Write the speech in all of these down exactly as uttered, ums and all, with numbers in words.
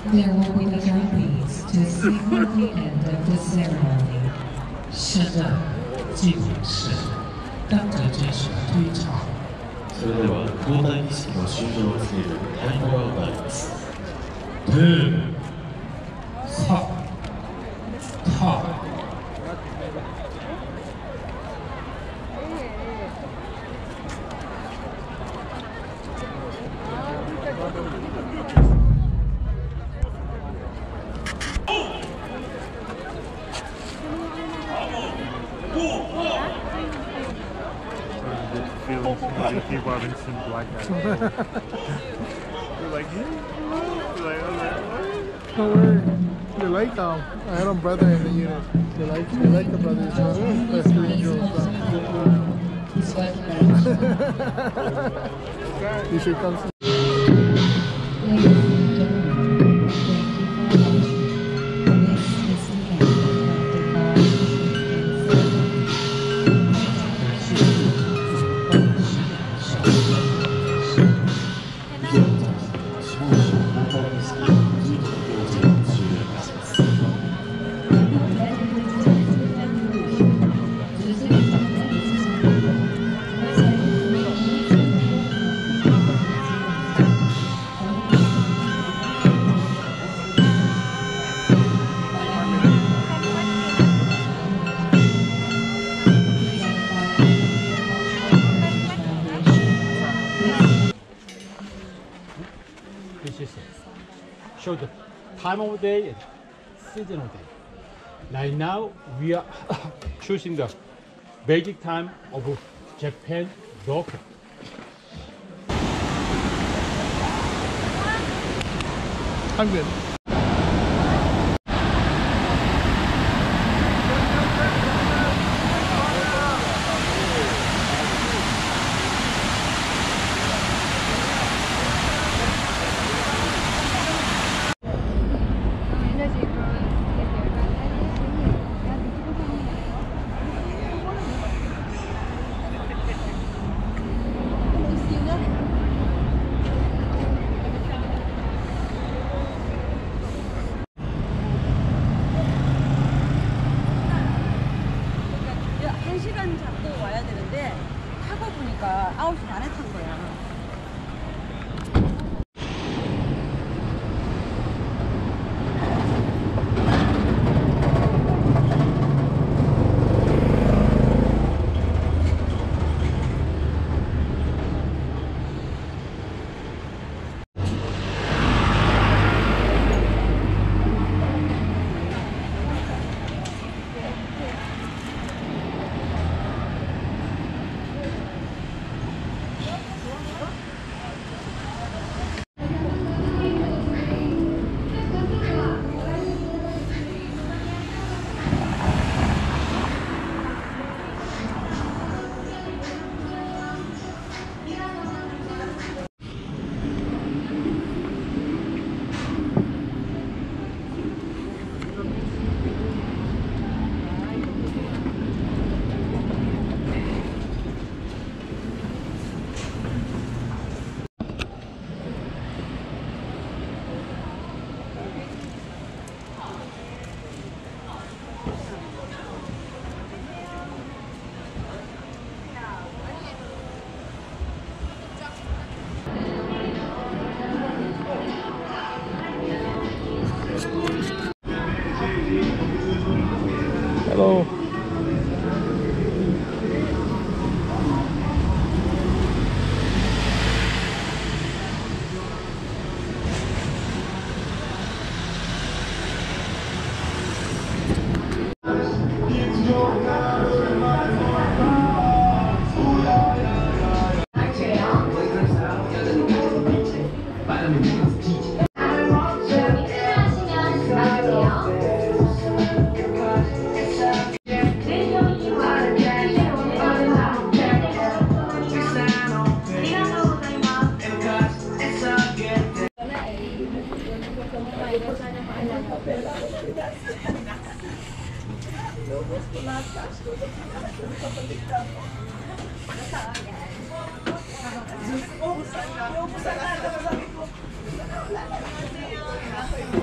There will be the drumbeats to signal the end of the ceremony. 是的，敬礼式，跟着这首推唱。 それでは交代儀式の終了を告げるタイムアウトになります。 トゥサタ。 Ricky Robinson black guy. You're like, hey, you're like, I'm like, what? Don't worry. You like um, I had a brother in the unit. You like, you like the brother. That's the angels. You should come see. Show the time of day and season of day. Right now we are choosing the basic time of Japan local. I'm good. 한 시간 잡고 와야 되는데 타고 보니까 아홉 시 반에 탄 거야. Hello. Oh,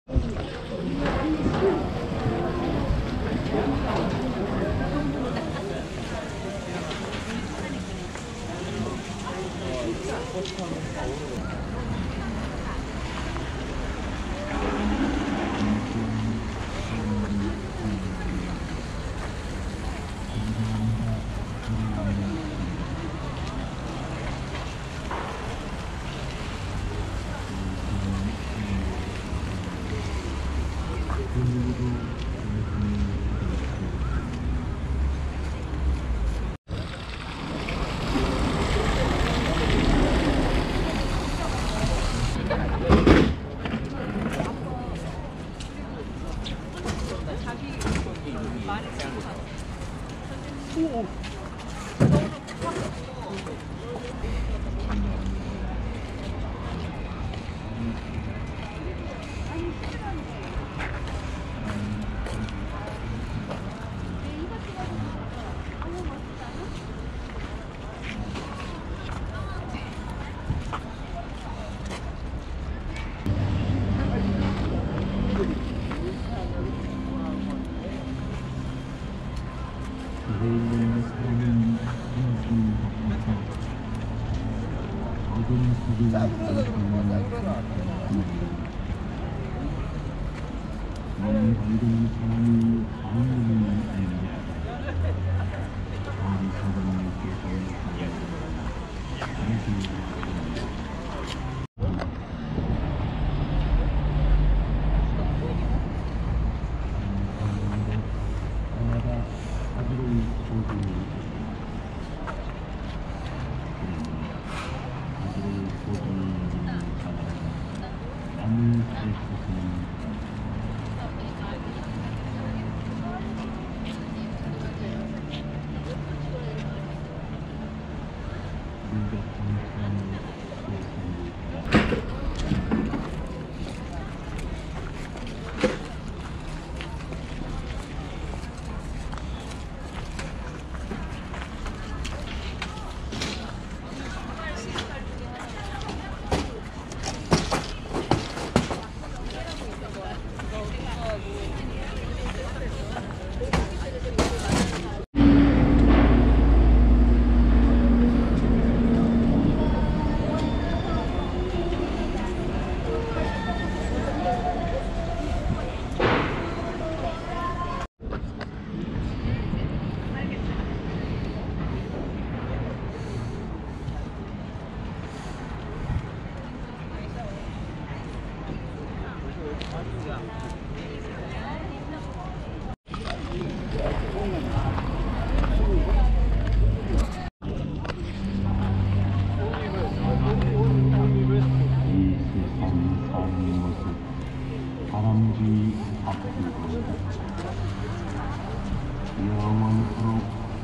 영원토록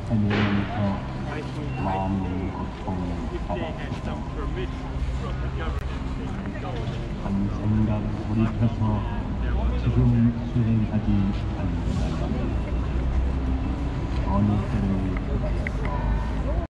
헤매면서 마음의 고통을 받았다. 한 생각 돌이켜서 지금 수행하지 않는다. 어느 때를